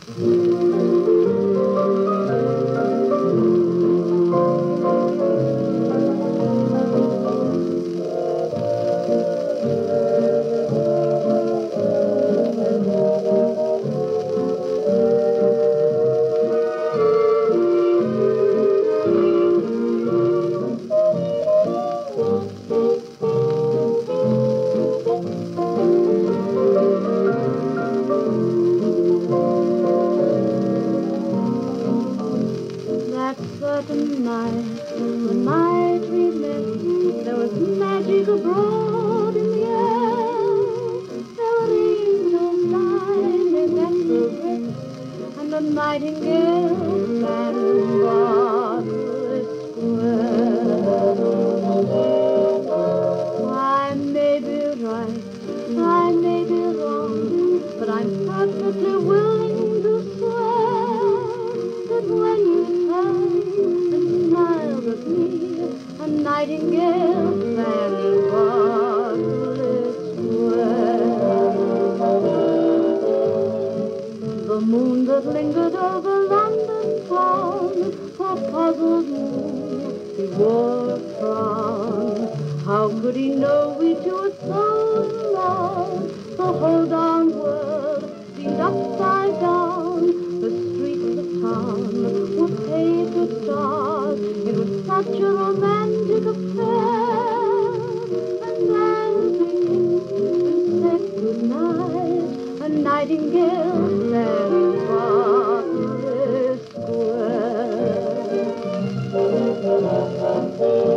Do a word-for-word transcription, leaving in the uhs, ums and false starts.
certain night, the night we met, there was magic abroad in the air. There were angels flying in echo dress, and a nightingale sang in Berkeley Square. I may be right, I may be wrong, but I'm perfectly willing to swear that when you turned and smiled at me, a nightingale sang in Berkeley Square. The moon that lingered over London town, her puzzled moon, he wore a frown. How could he know we two were so in love? The whole darn world seemed upside down. The streets of town were paved with stars. It was such a romantic affair. And as we kissed and said goodnight, a nightingale sang in Berkeley Square.